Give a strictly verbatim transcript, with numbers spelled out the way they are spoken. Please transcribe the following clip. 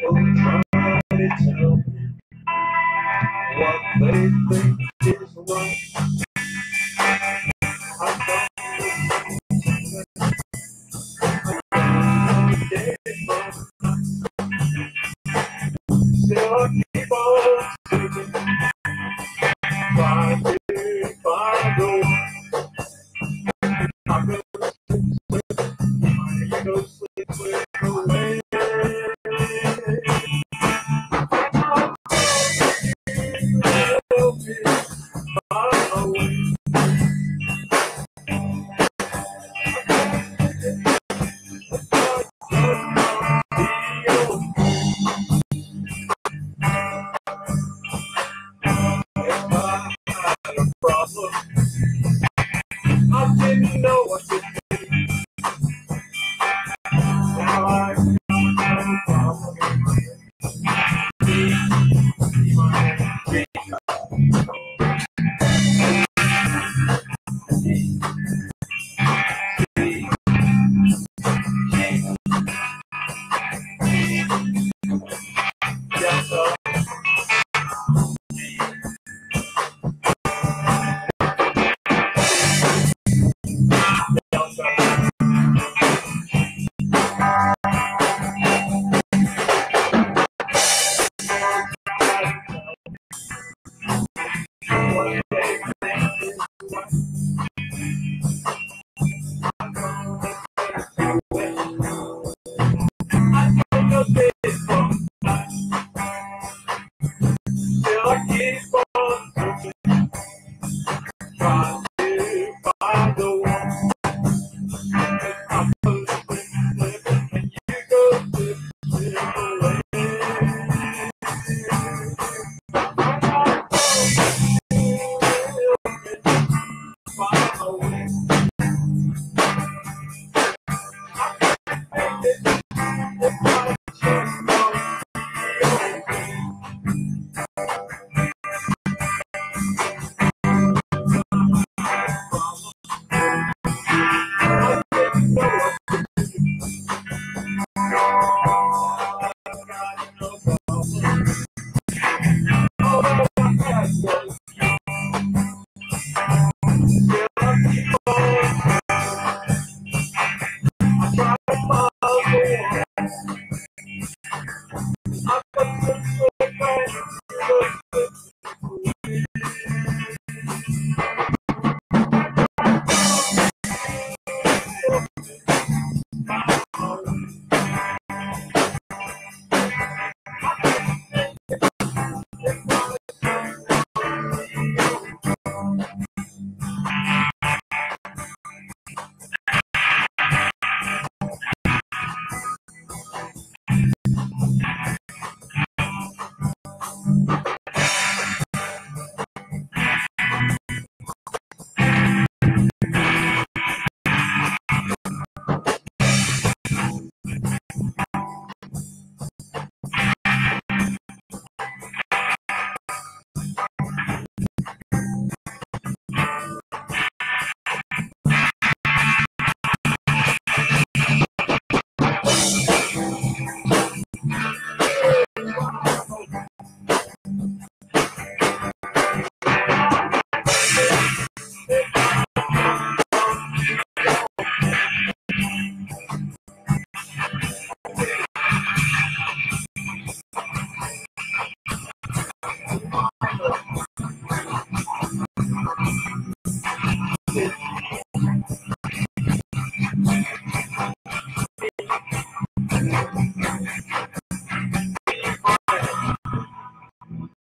Nobody tell me what they think is right. I don't still I keep on seeking, trying to find a way. I'm gonna sleep, I'm gonna sleep, sleep away. Help me find a way. I didn't know what to do. Now I have a problem. Yes, sir.